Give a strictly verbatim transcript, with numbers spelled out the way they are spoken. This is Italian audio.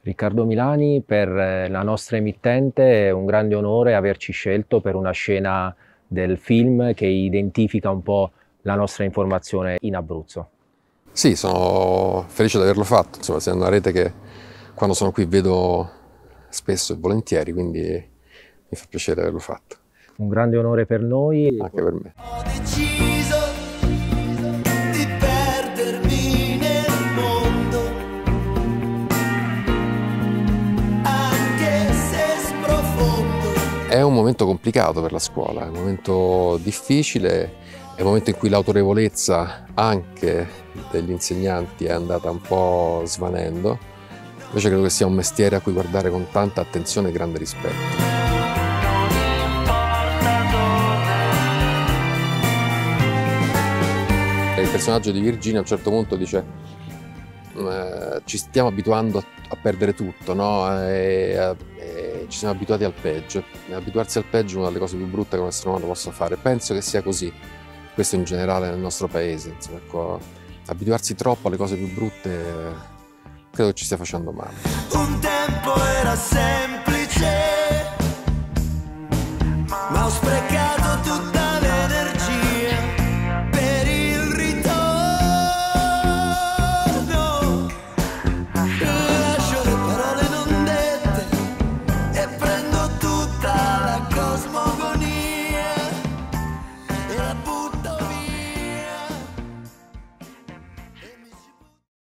Riccardo Milani, per la nostra emittente è un grande onore averci scelto per una scena del film che identifica un po' la nostra informazione in Abruzzo. Sì, sono felice di averlo fatto, insomma, è una rete che quando sono qui vedo spesso e volentieri, quindi mi fa piacere averlo fatto. Un grande onore per noi. Anche per me. Ho deciso di perdermi nel mondo, anche se sprofondo. È un momento complicato per la scuola, è un momento difficile, è un momento in cui l'autorevolezza anche degli insegnanti è andata un po' svanendo. Invece credo che sia un mestiere a cui guardare con tanta attenzione e grande rispetto. Il personaggio di Virginia a un certo punto dice eh, ci stiamo abituando a, a perdere tutto, no? E, e ci siamo abituati al peggio. E abituarsi al peggio è una delle cose più brutte che un essere umano possa fare. Penso che sia così, questo in generale nel nostro paese. Insomma, ecco, abituarsi troppo alle cose più brutte credo che ci stia facendo male. Un tempo era semplice.